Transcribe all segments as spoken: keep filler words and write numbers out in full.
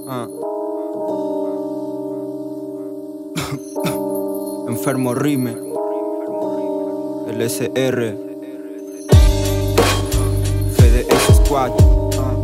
Ah. Enfermo Rime, L S R, F D S Squad. Ah.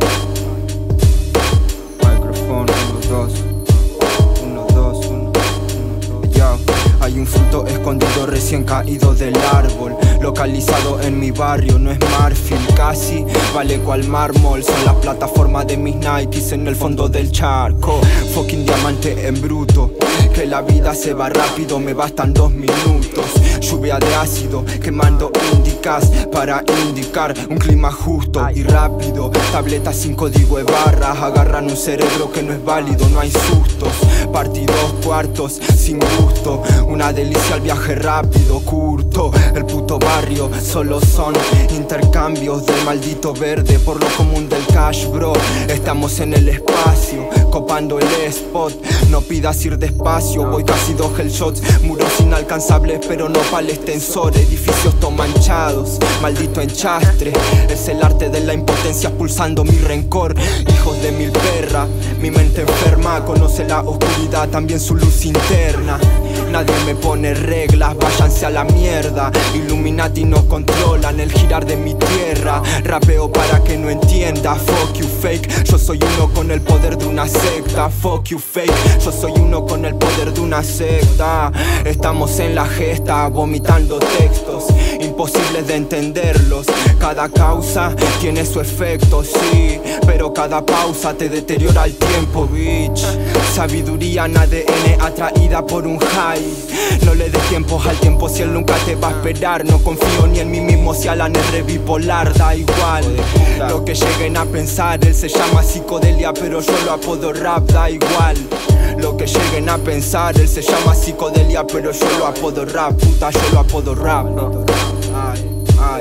Micrófono uno, dos, uno, dos, uno, uno, dos. Ya, hay un fruto escondido recién caído del árbol, localizado en mi barrio, no es marfil, casi vale cual mármol. Son las plataformas de mis Nikes en el fondo del charco. Fucking diamante en bruto, que la vida se va rápido, me bastan dos minutos. Lluvia de ácido, quemando indicas para indicar un clima justo y rápido. Tabletas sin código de barras, agarran un cerebro que no es válido, no hay sustos. Partidos cuartos, sin gusto, una delicia el viaje rápido, curto. El puto barrio solo son intercambios del maldito verde por lo común del cash, bro. Estamos en el espacio, copando el spot. No pidas ir despacio, voy casi dos headshots. Muros inalcanzables pero no pa'l extensor. Edificios todo manchados, maldito enchastre. Es el arte de la impotencia pulsando mi rencor. Hijos de mil perras, mi mente enferma conoce la oscuridad, también su luz interna. Nadie me pone reglas, váyanse a la mierda. Illuminati no controlan el girar de mi tierra. Rapeo para que no entienda, fuck you fake. Yo soy uno con el poder de una secta, fuck you fake. Yo soy uno con el poder de una secta. Estamos en la gesta, vomitando textos imposibles de entenderlos. Cada causa tiene su efecto, sí, pero cada pausa te deteriora el tiempo, bitch. Sabiduría en A D N atraída por un high. No le des tiempo al tiempo si él nunca te va a esperar. No confío ni en mí mismo si Alan es bipolar, da igual lo que lleguen a pensar. Él se llama psicodelia pero yo lo apodo rap, da igual lo que lleguen a pensar. Él se llama psicodelia pero yo lo apodo rap, puta, yo lo apodo rap, no. Ay, ay,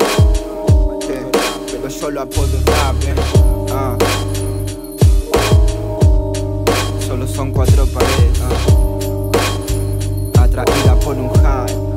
eh, pero yo lo apodo rap, eh. Ah. Solo son cuatro paredes, ah. Atraída por un high.